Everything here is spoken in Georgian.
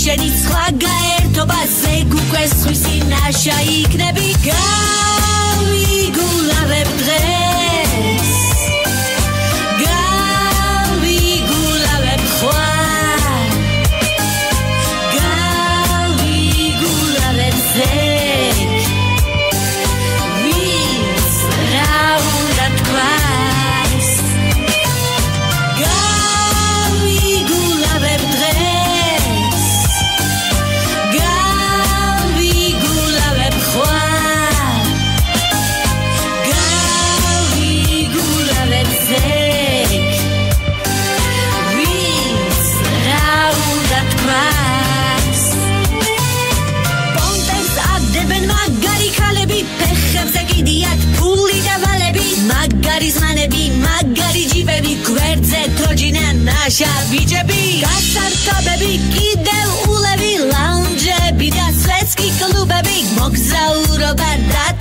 შენი სხვა გაერთობაზე გუკვესხვისი ნაშა იქნები გავიგულავებ დღეს გავიგულავებ ხვალ გავიგულავებ ზეგ ვის რა უნდა თქვას გავიგულავებ დღეს გავიგულავებ ხვალ გავიგულავებ ზეგ ვის რა უნდა თქვას პონტებს აგდებენ მაგარი ქალები ფეხებზე კიდიათ ფული და ვალები მაგარი ზმანები მაგარი ჯიბები გვერდზე თოჯინა ნაშა ბიჭები გასართობები კიდევ ულები ლაუნჯები და სვეტსკი კლუბები მოგზაურობა და